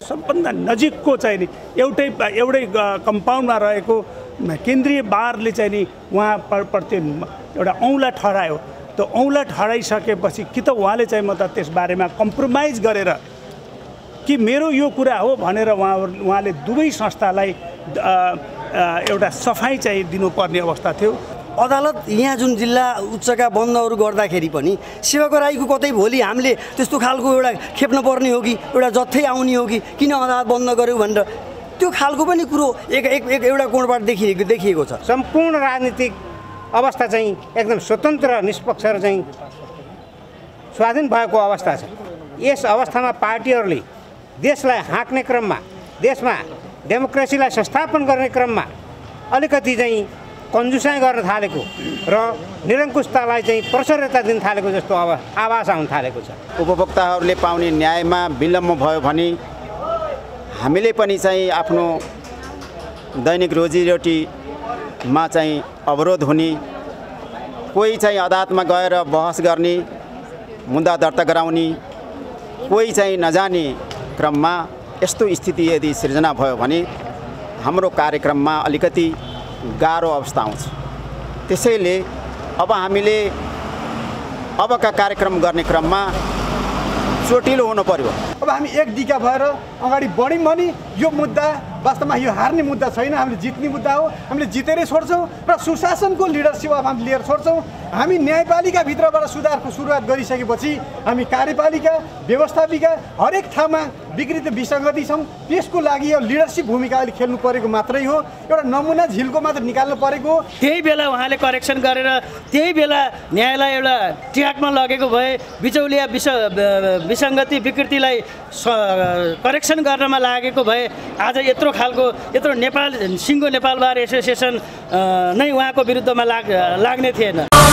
सबभन्दा नजिकको चाहिँ नि एउटै कम्पाउन्डमा रहेको केन्द्रीय बारले चाहिँ नि उहाँप्रति एउटा औँला ठहरायो। त्यो औँला ठहराइसकेपछि कि त उहाँले चाहिँ म त त्यस बारेमा कम्प्रोमाइज गरेर कि मेरो यो कुरा हो भनेर उहाँले दुवै संस्थालाई एउटा सफाई चाहिँ दिनुपर्ने अवस्था थियो। अदालत यहाँ जुन जिल्ला उच्चका बन्दहरू गर्दाखेरि पनि सेवाको राईको कतै भोलि हामीले त्यस्तो खालको एउटा खेप्न पर्ने हो कि एउटा जत्थै आउने हो कि किन अदालत बन्द गर्यो भनेर त्यो खालको पनि कुरो एउटा कोणबाट देखिएको छ। सम्पूर्ण राजनीतिक अवस्था चाहिँ एकदम स्वतन्त्र निष्पक्ष र चाहिँ स्वाधीन भएको अवस्था छ। यस अवस्थामा पार्टीहरूले देशलाई हाँक्ने क्रममा, देशमा डेमोक्रेसीलाई संस्थापन गर्ने क्रममा अलिकति चाहिँ कन्जुसाइ गर्न थालेको र निरङ्कुशतालाई चाहिँ प्रचुरता दिन थालेको जस्तो आभास आउन थालेको छ। उपभोक्ताहरूले पाउने न्यायमा विलम्ब भयो भने हामीले पनि चाहिँ आफ्नो दैनिक रोजीरोटीमा चाहिँ अवरोध हुने, कोही चाहिँ अदालतमा गएर बहस गर्ने, मुद्दा दर्ता गराउने, कोही चाहिँ नजाने क्रममा यस्तो स्थिति यदि सिर्जना भयो भने हाम्रो कार्यक्रममा अलिकति गाह्रो अवस्था आउँछ। त्यसैले अब हामीले अबका कार्यक्रम गर्ने क्रममा चोटिलो हुनु पर्यो। अब हामी एक दिका भएर अगाडि बढ्यौँ भने यो मुद्दा वास्तवमा यो हार्ने मुद्दा छैन, हामीले जित्ने मुद्दा हो। हामीले जितेरै छोड्छौँ र सुशासनको लिडरसिप अब हामी लिएर छोड्छौँ। हामी न्यायपालिकाभित्रबाट सुधारको सुरुवात गरिसकेपछि हामी कार्यपालिका, व्यवस्थापिका हरेक ठाउँमा विकृत विसङ्गति छौँ। त्यसको लागि यो लिडरसिप भूमिका अहिले खेल्नु परेको मात्रै हो, एउटा नमुना झिल्को मात्र निकाल्नु परेको। त्यही बेला उहाँले करेक्सन गरेर त्यही बेला न्यायलाई एउटा ट्र्याकमा लगेको भए बिचौलिया विसङ्गति विकृतिलाई करेक्सन गर्नमा लागेको भए आज यत्रो नेपाल सिङ्गो नेपाल बार एसोसिएसन नै उहाँको विरुद्धमा लाग्ने थिएन।